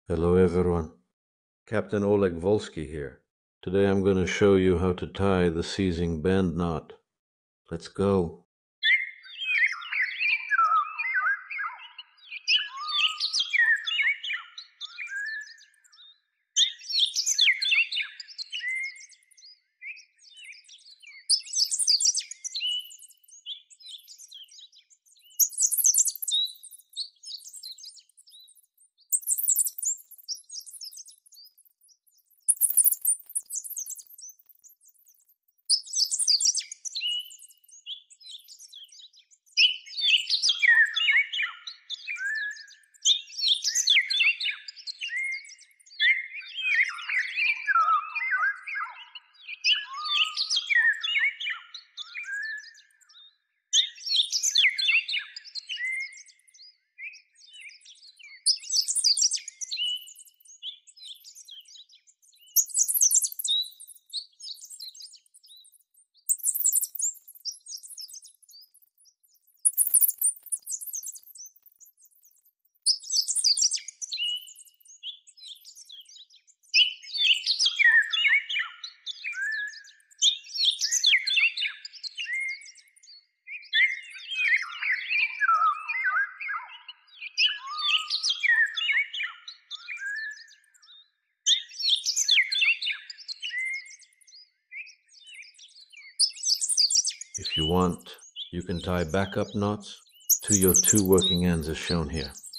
Hello everyone, Captain Oleg Volsky here. Today I'm going to show you how to tie the seizing band knot. Let's go. If you want, you can tie backup knots to your two working ends as shown here.